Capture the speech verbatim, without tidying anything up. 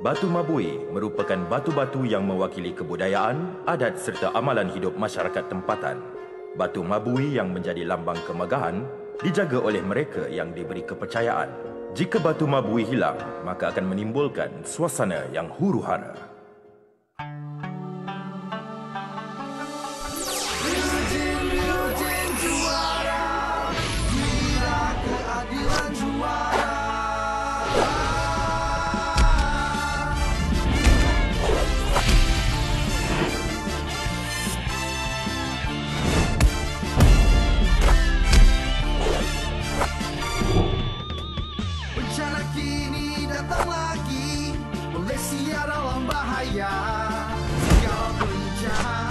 Batu mabui merupakan batu-batu yang mewakili kebudayaan, adat serta amalan hidup masyarakat tempatan. Batu mabui yang menjadi lambang kemegahan dijaga oleh mereka yang diberi kepercayaan. Jika batu mabui hilang, maka akan menimbulkan suasana yang huru-hara. Bencana kini datang lagi, Malaysia dalam bahaya. Segala bencana